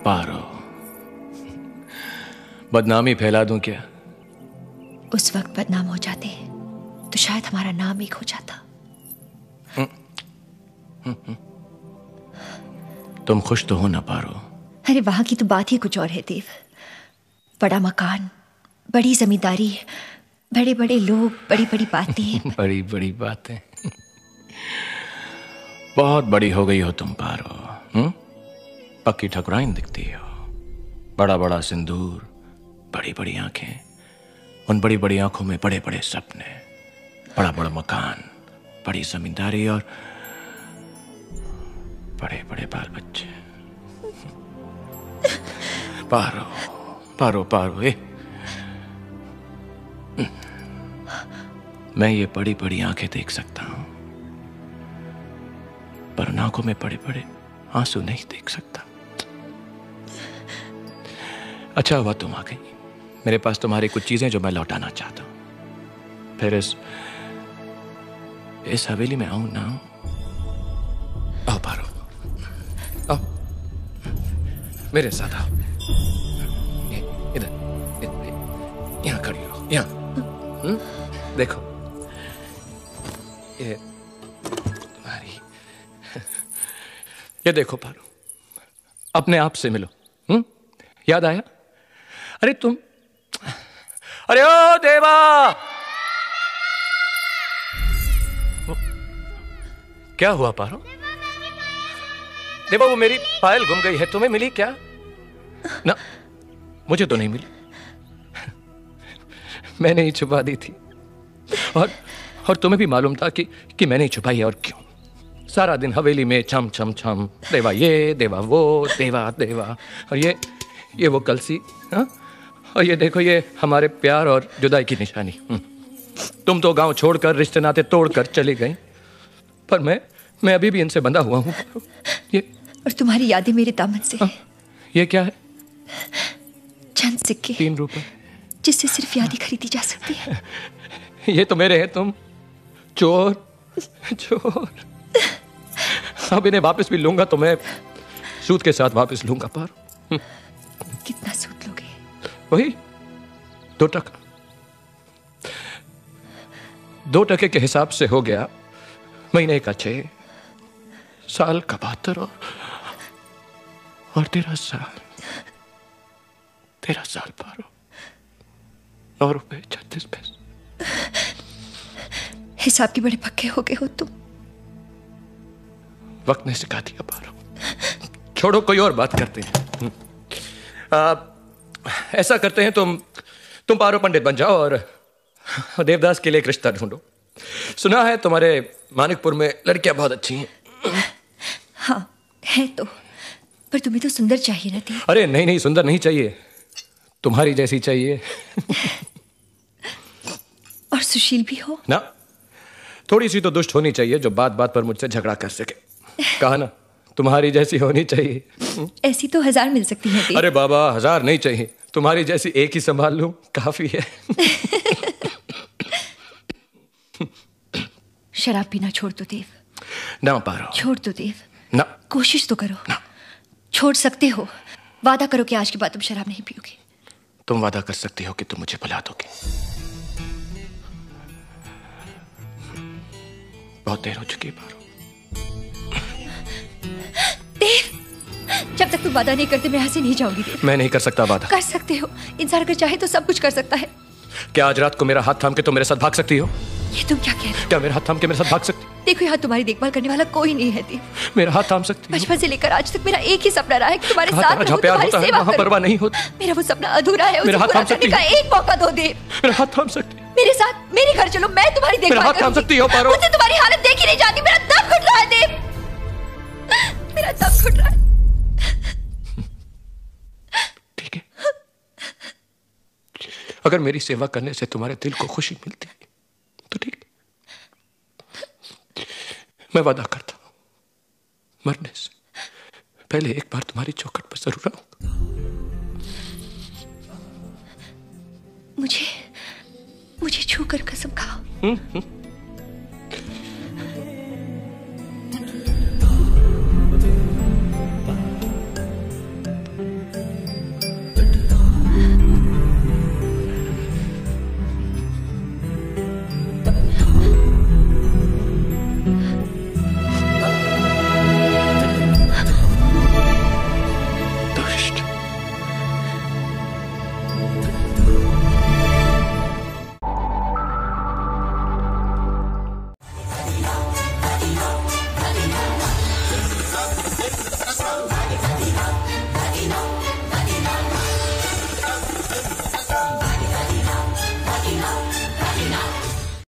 पारो, बदनामी फैला दूं क्या? उस वक्त बदनाम हो जाते तो शायद हमारा नाम एक हो जाता। तुम खुश तो हो ना पारो? अरे वहां की तो बात ही कुछ और है देव। बड़ा मकान, बड़ी जमींदारी, बड़े बड़े लोग, बड़ी बड़ी बातें। बड़ी बड़ी बातें। बहुत बड़ी हो गई हो तुम पारो। पक्की ठकुराइन दिखती हो, बड़ा बड़ा सिंदूर, बड़ी बड़ी आंखें, उन बड़ी बड़ी आंखों में बड़े बड़े सपने, बड़ा बड़ा मकान, बड़ी जमींदारी और बड़े बड़े बाल बच्चे। पारो पारो पारो, मैं ये बड़ी बड़ी आंखें देख सकता हूं, पर उन आंखों में बड़े बड़े आंसू नहीं देख सकता। अच्छा हुआ तुम आ गई। मेरे पास तुम्हारी कुछ चीजें जो मैं लौटाना चाहता हूं। फिर इस हवेली में आऊं ना आऊं? आओ पारो, आओ मेरे साथ आओ। इधर यहां खड़ी रहो, यहां। देखो ये तुम्हारी, ये देखो पारो, अपने आप से मिलो। याद आया? अरे तुम, अरे ओ देवा! क्या हुआ पारो? देवा, वो मेरी पायल गुम गई है, तुम्हें मिली क्या? ना, मुझे तो नहीं मिली। मैंने ही छुपा दी थी, और तुम्हें भी मालूम था कि मैंने ही छुपाई है। और क्यों? सारा दिन हवेली में छम छम छम, देवा ये, देवा वो, देवा देवा। और ये वो कलसी, हाँ? और ये देखो, ये हमारे प्यार और जुदाई की निशानी। तुम तो गांव छोड़कर, रिश्ते नाते तोड़कर चली गई, पर मैं अभी भी इनसे बंधा हुआ हूं। ये और तुम्हारी यादें मेरे दामन से। ये क्या है? चंद सिक्के, 3 रुपए, जिससे सिर्फ यादें खरीदी जा सकती है। ये तो मेरे हैं, तुम चोर चोर। अब इन्हें वापस भी लूंगा तो मैं सूद के साथ वापस लूंगा। पर कितना सूद लोगे? वही 2 टका। 2 टके के हिसाब से हो गया महीने का 6, साल का 72 और 13 साल। 13 साल पारो, 9 रुपए 36 पैसे। हिसाब के बड़े पक्के हो गए हो तुम। वक्त ने सिखा दिया पारो। छोड़ो, कोई और बात करते हैं। ऐसा करते हैं, तुम पारो पंडित बन जाओ और देवदास के लिए एक रिश्ता ढूंढो। सुना है तुम्हारे मानिकपुर में लड़कियां बहुत अच्छी हैं। हाँ है तो, पर तुम्हें तो सुंदर चाहिए ना थी। अरे नहीं नहीं, सुंदर नहीं चाहिए, तुम्हारी जैसी चाहिए। और सुशील भी हो ना, थोड़ी सी तो दुष्ट होनी चाहिए, जो बात बात पर मुझसे झगड़ा कर सके। कहा ना, तुम्हारी जैसी होनी चाहिए। ऐसी तो 1000 मिल सकती है। अरे बाबा, 1000 नहीं चाहिए, तुम्हारी जैसी एक ही संभाल लूं काफी है। शराब पीना छोड़ दो देव। ना पारो, छोड़ दो देव। ना, कोशिश तो करो ना। छोड़ सकते हो। वादा करो कि आज के बाद तुम शराब नहीं पियोगे। तुम वादा कर सकती हो कि तुम मुझे भुला दोगे? बहुत देर हो चुकी है पारो। देव, जब तक तुम वादा नहीं करते मैं यहाँ से नहीं जाऊंगी देव। मैं नहीं कर सकता वादा। कर सकते हो, इंसान अगर चाहे तो सब कुछ कर सकता है। क्या आज रात को मेरा हाथ थाम के तुम मेरे साथ भाग सकती हो? ये तुम क्या कह रहे हो? क्या मेरा हाथ थाम के मेरे साथ भाग सकती? देखो, यहाँ तुम्हारी देखभाल करने वाला कोई नहीं है देव। मेरा हाथ थाम सकती हो? बचपन से लेकर आज तक मेरा एक ही सपना रहा है कि तुम्हारे साथ रहूं, प्यार तुम्हारी होता है, सेवा वहाँ परवाह नहीं होती। मेरा वो सपना अधूरा है, मेरा उसे हाथ पूरा थाम सकती करने का एक मौका दो देव। मेरा हाथ थाम सकती? मेरे साथ मेरे घर चलो, मैं तुम्हारी देखभाल मेरा हाथ थाम सकती हो पारो? मुझे तुम्हारी हालत देखी नहीं जाती। मेरा दम घुट रहा है देव, मेरा दम घुट रहा है। ठीक है, अगर मेरी सेवा करने से तुम्हारे दिल को खुशी मिलती है तो ठीक है। मैं वादा करता हूं, मरने से पहले एक बार तुम्हारी चौखट पर जरूर आऊंगा। मुझे छूकर कसम खाओ।